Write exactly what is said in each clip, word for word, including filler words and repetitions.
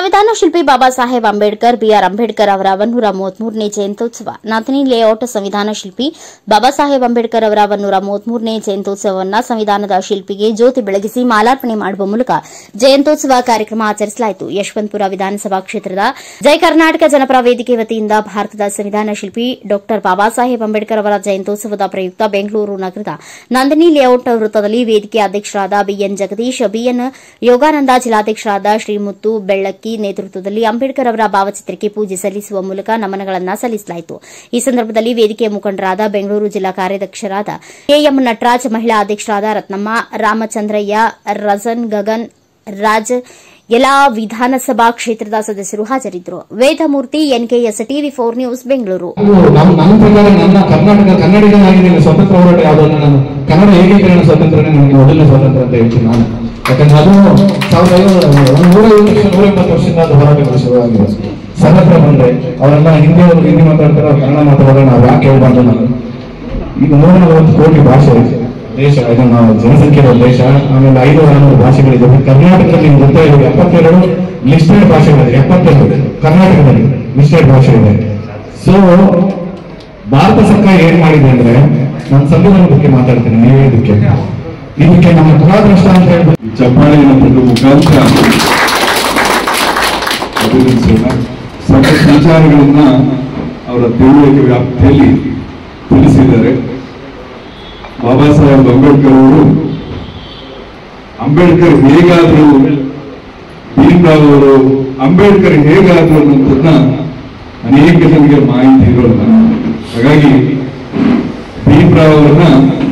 ಸಂವಿಧಾನ ಶಿಲ್ಪಿ ಬಾಬಾ ಸಾಹೇಬ್ ಅಂಬೇಡ್ಕರ್ ಬಿಆರ್ ಅಂಬೇಡ್ಕರ್ ಅವರ ನೂರ ಮೂವತ್ಮೂರನೇ ಜಯಂತ್ಯೋತ್ಸವ ನಂದಿನಿ ಲೇಔಟ್ ಸಂವಿಧಾನ ಶಿಲ್ಪಿ ಬಾಬಾ ಸಾಹೇಬ್ ಅಂಬೇಡ್ಕರ್ ಅವರ ನೂರ ಮೂವತ್ಮೂರನೇ ಜಯಂತ್ಯೋತ್ಸವವನ್ನು ಸಂವಿಧಾನದ ಶಿಲ್ಪಿಗೆ ಜ್ಯೋತಿ ಬೆಳಗಿಸಿ ಮಾಲಾರ್ಪಣೆ ಮಾಡುವ ಮೂಲಕ ಜಯಂತ್ಯೋತ್ಸವ ಕಾರ್ಯಕ್ರಮ ಆಚರಿಸಲಾಯಿತು. ಯಶವಂತಪುರ ವಿಧಾನಸಭಾ ಕ್ಷೇತ್ರದ ಜೈ ಕರ್ನಾಟಕ ಜನಪರ ವೇದಿಕೆ ವತಿಯಿಂದ ಭಾರತದ ಸಂವಿಧಾನ ಶಿಲ್ಪಿ ಡಾ ಬಾಬಾ ಸಾಹೇಬ್ ಅಂಬೇಡ್ಕರ್ ಅವರ ಜಯಂತ್ಯೋತ್ಸವದ ಪ್ರಯುಕ್ತ ಬೆಂಗಳೂರು ನಗರದ ನಂದಿನಿ ಲೇಔಟ್ ವೃತ್ತದಲ್ಲಿ ವೇದಿಕೆ ಅಧ್ಯಕ್ಷರಾದ ಬಿಎನ್ ಜಗದೀಶ್, ಬಿಎನ್ ಯೋಗಾನಂದ, ಜಿಲ್ಲಾಧ್ಯಕ್ಷರಾದ ಶ್ರೀಮುತ್ತು ಬೆಳ್ಳಕ್ಕಿ ನೇತೃತ್ವದಲ್ಲಿ ಅಂಬೇಡ್ಕರ್ ಅವರ ಭಾವಚಿತ್ರಕ್ಕೆ ಪೂಜೆ ಸಲ್ಲಿಸುವ ಮೂಲಕ ನಮನಗಳನ್ನು ಸಲ್ಲಿಸಲಾಯಿತು. ಈ ಸಂದರ್ಭದಲ್ಲಿ ವೇದಿಕೆಯ ಮುಖಂಡರಾದ ಬೆಂಗಳೂರು ಜಿಲ್ಲಾ ಕಾರ್ಯಾಧ್ಯಕ್ಷರಾದ ಕೆಎಂ ನಟರಾಜ್, ಮಹಿಳಾ ಅಧ್ಯಕ್ಷರಾದ ರತ್ನಮ್ಮ, ರಾಮಚಂದ್ರಯ್ಯ, ರಜನ್, ಗಗನ್ ರಾಜ್, ಎಲ್ಲಾ ವಿಧಾನಸಭಾ ಕ್ಷೇತ್ರದ ಸದಸ್ಯರು ಹಾಜರಿದ್ದರು. Vedamurthy, NKS TV four news, Bengaluru. ನನ್ನ ಪ್ರಕಾರ ನನ್ನ ಕರ್ನಾಟಕ ಕನ್ನಡಿಗನಾಗಿ ಸ್ವತಂತ್ರ ಹೋರಾಟ ಯಾವುದನ್ನು ನಾನು ಕನ್ನಡ ಏಕೀಕರಣ ಸ್ವಾತಂತ್ರ್ಯ ನನಗೆ ಮೊದಲನೇ ಸ್ವಾತಂತ್ರ್ಯ ಅಂತ ಹೇಳ್ತೀನಿ ನಾನು. ಯಾಕಂದ್ರೆ ಅದು ಸಾವಿರದ ನೂರೈವತ್ತು ವರ್ಷ ನೂರ ಎಂಬತ್ತು ವರ್ಷದಿಂದ ಅದು ಹೋರಾಟಗಳು ಶುರುವಾಗಿದೆ. ಸರ್ವತ್ರ ಬಂದ್ರೆ ಅವರೆಲ್ಲ ಹಿಂದಿ ಅವರು ಹಿಂದಿ ಮಾತಾಡ್ತಾರೆ, ಅವ್ರು ಕನ್ನಡ ಮಾತಾಡೋದ್ರೆ ನಾವು ಯಾಕೆ ಹೇಳ್ಬಾರ್ದು? ನಾನು ಈಗ ನೂರ ನಲವತ್ತು ಕೋಟಿ ಭಾಷೆ ಇದೆ ದೇಶ, ಇದು ನಾವು ಜನಸಂಖ್ಯೆ ದೇಶ. ಆಮೇಲೆ ಐದು ಆರುನೂರು ಭಾಷೆಗಳಿದೆ. ಕರ್ನಾಟಕದಲ್ಲಿ ಗೊತ್ತಾ ಇದೆ ಎಪ್ಪತ್ತೆರಡು ಲಿಸ್ಟೆಡ್ ಭಾಷೆಗಳಿದೆ. ಎಪ್ಪತ್ತೆರಡು ಕರ್ನಾಟಕದಲ್ಲಿ ಲಿಸ್ಟೆಡ್ ಭಾಷೆ ಇದೆ. ಸೊ ಭಾರತ ಸರ್ಕಾರ ಏನ್ ಮಾಡಿದೆ ಅಂದ್ರೆ, ನಾನು ಸಂವಿಧಾನ ಬಗ್ಗೆ ಮಾತಾಡ್ತೀನಿ, ನೀವೇ ಇದಕ್ಕೆ ಇದಕ್ಕೆ ನಮ್ಮ ದುರಾದೃಷ್ಟ ಅಂತ ಹೇಳ್ಬೋದು. ಚಪ್ಪಾಳೆಯನ್ನು ಕೊಟ್ಟು ಮುಖಾಂತರ ಅಭಿನಂದಿಸೋಣ. ಸಾಕಷ್ಟು ವಿಚಾರಗಳನ್ನ ಅವರ ತಿಳುವಳಿಕೆ ವ್ಯಾಪ್ತಿಯಲ್ಲಿ ತಿಳಿಸಿದ್ದಾರೆ. ಬಾಬಾ ಸಾಹೇಬ್ ಅಂಬೇಡ್ಕರ್ ಅವರು ಅಂಬೇಡ್ಕರ್ ಹೇಗಾದ್ರು, ಭೀಮ್ರಾವ್ ಅವರು ಅಂಬೇಡ್ಕರ್ ಹೇಗಾದ್ರು ಅನ್ನೋದನ್ನ ಅನೇಕ ಜನರಿಗೆ ಮಾಹಿತಿ ಇರೋಲ್ಲ. ಹಾಗಾಗಿ ಭೀಮ್ರಾವ್ ಅವರನ್ನ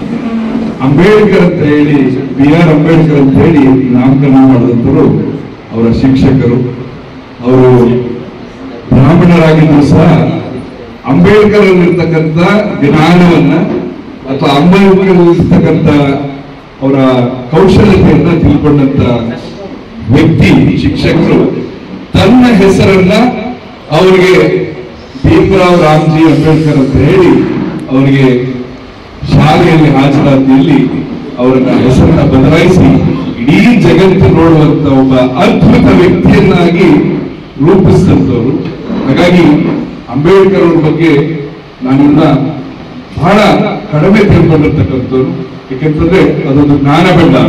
ಅಂಬೇಡ್ಕರ್ ಅಂತ ಹೇಳಿ, ಬಿ ಆರ್ ಅಂಬೇಡ್ಕರ್ ಅಂತ ಹೇಳಿ ನಾಮಕರಣ ಮಾಡಿದಂತರು ಅವರ ಶಿಕ್ಷಕರು. ಅವರು ಬ್ರಾಹ್ಮಣರಾಗಿದ್ರು ಸಹ ಅಂಬೇಡ್ಕರ್ ಅಲ್ಲಿರ್ತಕ್ಕಂಥ ಜ್ಞಾನವನ್ನ ಅಥವಾ ಅಂಬೇಡ್ಕರ್ ಇರ್ತಕ್ಕಂಥ ಅವರ ಕೌಶಲ್ಯತೆಯನ್ನ ತಿಳ್ಕೊಂಡಂತ ವ್ಯಕ್ತಿ ಶಿಕ್ಷಕರು ತನ್ನ ಹೆಸರನ್ನ ಅವರಿಗೆ ಭೀಮರಾವ್ ರಾಮ್ಜಿ ಅಂಬೇಡ್ಕರ್ ಅಂತ ಹೇಳಿ ಅವರಿಗೆ ಶಾಲೆಯಲ್ಲಿ ಹಾಜರಾತಿಯಲ್ಲಿ ಅವರನ್ನ ಹೆಸರನ್ನ ಬದಲಾಯಿಸಿ ಇಡೀ ಜಗತ್ತು ನೋಡುವಂತ ಒಬ್ಬ ಅದ್ಭುತ ವ್ಯಕ್ತಿಯನ್ನಾಗಿ ರೂಪಿಸಿದಂಥವ್ರು. ಹಾಗಾಗಿ ಅಂಬೇಡ್ಕರ್ ಅವ್ರ ಬಗ್ಗೆ ನಾನಿನ್ನ ಬಹಳ ಕಡಿಮೆ ತಿಳ್ಕೊಂಡಿರ್ತಕ್ಕಂಥವ್ರು. ಯಾಕೆಂತಂದ್ರೆ ಅದೊಂದು ಜ್ಞಾನ ಭಂಡಾರ.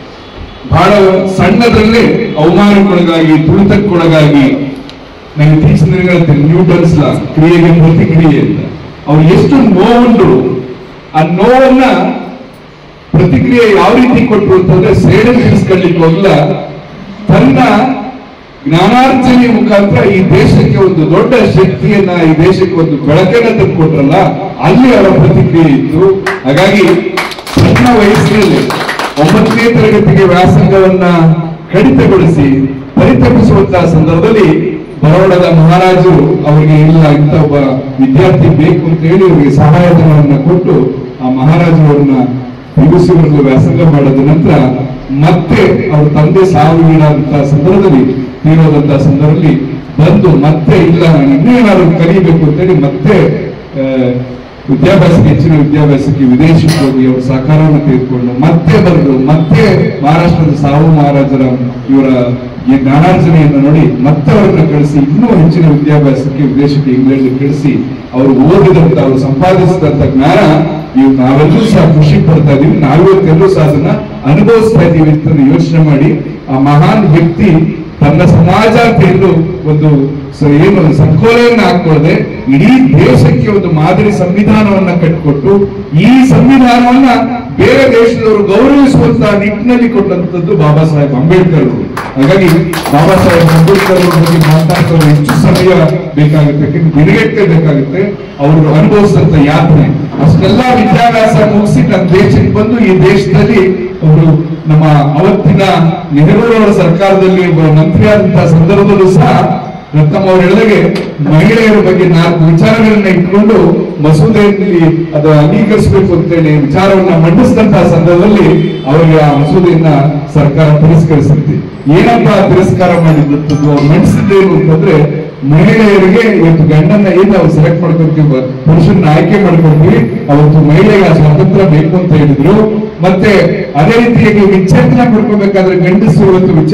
ಬಹಳ ಸಣ್ಣದಲ್ಲೇ ಅವಮಾನಕ್ಕೊಳಗಾಗಿ, ತುಳಿತಕ್ಕೊಳಗಾಗಿ, ನಾನು ಇತ್ತೀಚಿನ ದಿನಗಳಲ್ಲಿ ನ್ಯೂಟನ್ಸ್ ಲಾ ಕ್ರಿಯೆಗೆ ಪ್ರತಿಕ್ರಿಯೆ ಅಂತ ಅವ್ರು ಎಷ್ಟು ನೋವುಂಡ್ರು, ಆ ನೋವನ್ನ ಪ್ರತಿಕ್ರಿಯೆ ಯಾವ ರೀತಿ ಕೊಟ್ಟರು ಅಂತಂದ್ರೆ, ಸೇಡು ತೀರಿಸ್ಕೊಳ್ಳಿಕ್ಕೆ ಹೋಗಲ್ಲ, ತನ್ನ ಜ್ಞಾನಾರ್ಜನೆ ಮುಖಾಂತರ ಈ ದೇಶಕ್ಕೆ ಒಂದು ದೊಡ್ಡ ಶಕ್ತಿಯನ್ನ, ಈ ದೇಶಕ್ಕೆ ಒಂದು ಬೆಳಕನ್ನ ತಂದುಕೊಟ್ರಲ್ಲ, ಅಲ್ಲಿ ಅವರ ಪ್ರತಿಕ್ರಿಯೆ ಇತ್ತು. ಹಾಗಾಗಿ ಸಣ್ಣ ವಯಸ್ಸಿನಲ್ಲಿ ಒಂಬತ್ತನೇ ತರಗತಿಗೆ ವ್ಯಾಸಂಗವನ್ನ ಕಡಿತಗೊಳಿಸಿ ಪರಿತಪಿಸುವಂತಹ ಸಂದರ್ಭದಲ್ಲಿ ಬರೋಡದ ಮಹಾರಾಜು ಅವರಿಗೆ ಇಲ್ಲ, ಇಂಥ ಒಬ್ಬ ವಿದ್ಯಾರ್ಥಿ ಬೇಕು ಅಂತ ಹೇಳಿ ಅವರಿಗೆ ಸಹಾಯಧನವನ್ನ ಕೊಟ್ಟು ಆ ಮಹಾರಾಜು ಅವರನ್ನ ಪಿಯುಸಿವರೆಗೂ ವ್ಯಾಸಂಗ ಮಾಡಿದ ನಂತರ ಮತ್ತೆ ಅವ್ರ ತಂದೆ ಸಾವಿಗೀಡಾದಂತಹ ಸಂದರ್ಭದಲ್ಲಿ, ತೀರೋದಂತಹ ಸಂದರ್ಭದಲ್ಲಿ ಬಂದು ಮತ್ತೆ ಇಲ್ಲ ನಾನು ಇನ್ನೇನಾದ್ರು ಕಲಿಬೇಕು ಅಂತೇಳಿ ಮತ್ತೆ ವಿದ್ಯಾಭ್ಯಾಸಕ್ಕೆ, ಹೆಚ್ಚಿನ ವಿದ್ಯಾಭ್ಯಾಸಕ್ಕೆ ವಿದೇಶಕ್ಕೆ ಹೋಗಿ ಅವರ ಸಹಕಾರವನ್ನು ತೆಗೆದುಕೊಂಡು ಮತ್ತೆ ಬರೆದು ಮತ್ತೆ ಮಹಾರಾಷ್ಟ್ರದ ಸಾವು ಮಹಾರಾಜರ ಇವರ ಈ ಜ್ಞಾನಾರ್ಜನೆಯನ್ನು ನೋಡಿ ಮತ್ತೆ ಅವರನ್ನ ಕಳಿಸಿ ಇನ್ನೂ ಹೆಚ್ಚಿನ ವಿದ್ಯಾಭ್ಯಾಸಕ್ಕೆ ವಿದೇಶಕ್ಕೆ ಇಂಗ್ಲೆಂಡ್ ಕಳಿಸಿ ಅವರು ಓದಿದಂತ, ಅವರು ಸಂಪಾದಿಸಿದಂತ ಜ್ಞಾನ ಇವು ನಾವೆಲ್ಲರೂ ಸಹ ಖುಷಿ ಪಡ್ತಾ ಇದೀವಿ. ನಾವಿವತ್ತೆಲ್ಲರೂ ಸಹ ಅದನ್ನ ಅನುಭವಿಸ್ತಾ ಇದ್ದೀವಿ ಅಂತ ಯೋಚನೆ ಮಾಡಿ, ಆ ಮಹಾನ್ ವ್ಯಕ್ತಿ ತನ್ನ ಸಮಾಜ ಅಂತ ಹೇಳಿ ಒಂದು ಏನು ಸಂಕೋಲೆಯನ್ನ ಹಾಕೊಳ್ಳದೆ ಇಡೀ ದೇಶಕ್ಕೆ ಒಂದು ಮಾದರಿ ಸಂವಿಧಾನವನ್ನ ಕಟ್ಟಿಕೊಟ್ಟು ಈ ಸಂವಿಧಾನವನ್ನ ಬೇರೆ ದೇಶದವರು ಗೌರವಿಸುವಂತ ನಿಟ್ಟಿನಲ್ಲಿ ಕೊಟ್ಟಂತದ್ದು ಬಾಬಾ ಸಾಹೇಬ್ ಅಂಬೇಡ್ಕರ್ ಅವರು. ಹಾಗಾಗಿ ಬಾಬಾ ಸಾಹೇಬ್ ಅಂಬೇಡ್ಕರ್ ಅವರ ಬಗ್ಗೆ ಮಾತಾಡ್ತಾ ಹೆಚ್ಚು ಸಮಯ ಬೇಕಾಗುತ್ತೆ, ದಿನಗಟ್ಟೆ ಬೇಕಾಗುತ್ತೆ. ಅವರು ಅನುಭವಿಸಿದಂತ ಯಾತ್ರೆ, ಅಷ್ಟೆಲ್ಲ ವಿದ್ಯಾಭ್ಯಾಸ ಮುಗಿಸಿ ನನ್ನ ದೇಶಕ್ಕೆ ಬಂದು ಈ ದೇಶದಲ್ಲಿ ಅವರು ನಮ್ಮ ಅವತ್ತಿನ ನೆಹರೂರವರ ಸರ್ಕಾರದಲ್ಲಿ ಒಬ್ಬ ಮಂತ್ರಿ ಆದಂತಹ ಸಂದರ್ಭದಲ್ಲೂ ಸಹ ರತ್ನಮ್ಮ ಅವರು ಹೇಳಿದಾಗೆ ಮಹಿಳೆಯರ ಬಗ್ಗೆ ನಾಲ್ಕು ವಿಚಾರಗಳನ್ನ ಇಟ್ಕೊಂಡು ಮಸೂದೆಯಲ್ಲಿ ಅದು ಅಂಗೀಕರಿಸಬೇಕು ಅಂತೇಳಿ ವಿಚಾರವನ್ನ ಮಂಡಿಸಿದಂತಹ ಸಂದರ್ಭದಲ್ಲಿ ಅವರಿಗೆ ಆ ಮಸೂದೆಯನ್ನ ಸರ್ಕಾರ ತಿರಸ್ಕರಿಸುತ್ತೆ. ಏನಪ್ಪ ತಿರಸ್ಕಾರ ಮಾಡಿದ್ದು, ಅವ್ರು ಮಂಡಿಸಿದ್ದೇನು ಅಂತಂದ್ರೆ, ಮಹಿಳೆಯರಿಗೆ ಇವತ್ತು ಗಂಡನ್ನ ಏನ್ ನಾವು ಸೆಲೆಕ್ಟ್ ಮಾಡ್ಕೊಳ್ತೀವಿ, ಪುರುಷನ್ನ ಆಯ್ಕೆ ಮಾಡ್ಕೊಳ್ತೀವಿ, ಅವತ್ತು ಮಹಿಳೆಗೆ ಸ್ವಾತಂತ್ರ್ಯ ಬೇಕು ಅಂತ ಹೇಳಿದ್ರು. ಮತ್ತೆ ಅದೇ ರೀತಿಯಾಗಿ ವಿಚ್ಛೇದನ ಪಡ್ಕೋಬೇಕಾದ್ರೆ ಗಂಡಸರು ಇವತ್ತು